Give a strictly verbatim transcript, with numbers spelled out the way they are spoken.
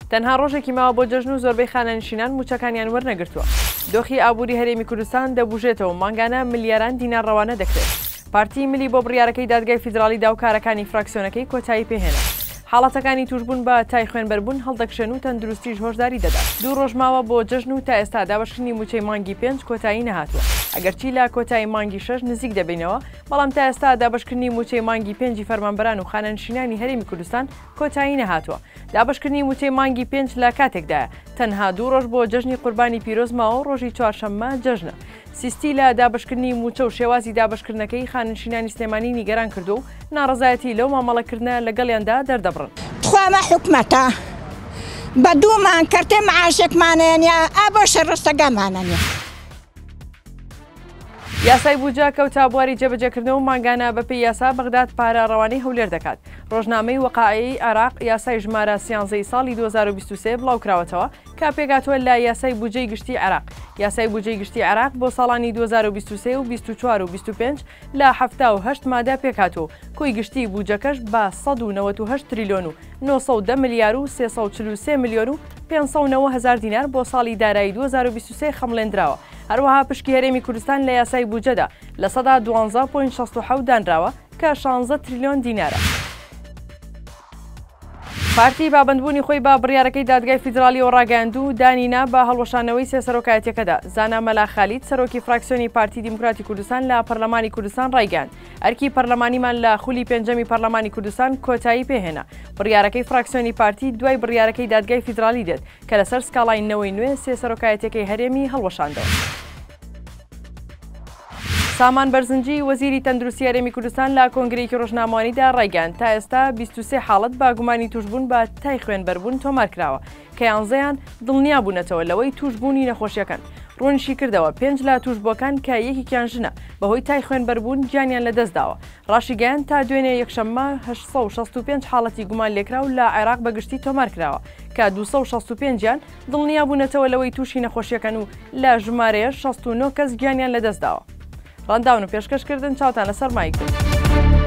تەنها ڕۆژێکی ماوە بۆ جەژن و زۆربەی خانەنشینان موچەکانیان وەرنەگرتووە. دۆخی ئابووری هەرێمی کوردستان دەبوژێتەوە مانگانە ملیاران دینار ڕەوانە دەکرێت. پارتی ملی بۆ بڕیارەکەی دادگای فیدرالی داوکارەکانی فراکسیۆنەکەی کۆتایی پێهێنا. حاڵەتەکانی توشبوون بە تای خوێنبەربوون هەڵدەکشێن و تەندروستیش هۆشداری دەدات. دوو ڕۆژ ماوە بۆ جەژن و تا ئێستا دابەشکردنی موچەی مانگی پێنج کۆتایی نەهاتووە. ئەگەرچی لە کۆتایی مانگی شەش نزیک دەبینەوە، بەڵام تا ئێستا دابەشکردنی موچەی مانگی پێنجی فەرمانبەران و خانەنشینانی هەرێمی کوردستان کۆتایی نەهاتووە. دابەشکردنی موچەی مانگی پێنج لە کاتێکدایە تەنها دوو ڕۆژ بۆ جەژنی قوربانی پیرۆز ماوە و ڕۆژی چوارشەممە جەژنە. سیستی لە دابشکردنی موچە و شێوازی دابشکردنەکەی خاننشینانی سلێمانی نیگەران کردو و ناڕزایەتی لەو مامەڵەکردنە لەگەڵیاندا دەردەبڕن. خواما حکومەتە بە دوومان کردێ معاشێکمانەیە ئابۆ شەڕستەگەمانەیە. یاسای بوجە کەوتا بواری جێبەجێکردنەوە ماگانە بەپێی یاسا بەغداد پارە ڕەوانەی هەولێر دەکات. ڕۆژنامەی وەقاعەیی عێراق یاسای ژمارە سیانزەی ساڵی دوو هەزار و بیست و سێ بڵاو کراوەتەوە کە پێگاتوە لە یاسای بوجەی گشتی عێراق. یاسای بوجەی گشتی عێراق بۆ ساڵانی دوو هەزار و بیست و سێ و بیست و چوار و بیست و پێنج لە هەفتا و هەشت مادە پێکاتەوە. کۆی گشتی بوجەکەش بە سەد و نەوەت و هەشت تریلیۆن و نۆ سەد و دە ملیار و سێ سەد و چل و سێ ملیۆن و پێنج سەد و نەوە هەزار دینار بۆ ساڵی دارایی دوو هەزار و بیست و سێ خەمڵێنراوە. هەروەها پشکی هەرێمی کوردستان لە یاسای بوجەدا لە سەدا دوانزە پۆینت شەست و حەوت دانراوە کە شانزە تریلیۆن دینارە. پارتی بابندبوونی خۆی با بڕیارەکەی دادگای فیدرالیەوە ڕاگەاند و دانینا بە هەڵوەشانەوەی سێ سەرۆکایەتیەکەدا. زانا مەلا خالید سەرۆکی فراکسیۆنی پارتی دیموکراتی کوردستان لە پەرلەمانی کوردستان ڕایگەاند. ئەرکی پەرلەمانیمان لە خولی پێنجەمی پەرلەمانی کوردستان کۆتایی پێهێنا. بڕیارەکەی فراکسیۆنی پارتی دوای بڕیارەکەی دادگای فیدرالی دێت کە لەسەر سکاڵای نەوەی نوێ سێ سەرۆکایەتیەکەی هەرێمی هەڵوەشاندەوە. سامان بەرزنجی وەزیری تەندروستی هەرێمی کوردستان لە کۆنگرەیەکی ڕۆژنامەوانیدا ڕایگەاند تا ئێستا بیست و سێ حاڵەت با گومانی توشبوون بە تای خوێنبەربوون تۆمار کراوە کە یانزەیان دڵنیا بوونەتەوە لەوەی توشبوونی نەخۆشیەکەن. ڕوونشی کردەوە پێنج لە توشبووەکان کە یەکێکیان ژنە بەهۆی تای خوێنبەربوون گیانیان لەدەستداوە. ڕاشیگەیان تا دوێنێ یەکشەممە هەشت سەد و شەست و پێنج حاڵەتی گومان لێکراو لە عێراق بەگشتی تۆمار کراوە کە دوو سەد و شەست و پێنجیان دڵنیا بوونەتەوە لەوەی تووشی نەخۆشیەکەن و لە ژمارەیە شەست و نۆ کەس گیانیان لەدەستداوە. ڕانداون و پێشکەشکردن چاوتان لەسەر مایک.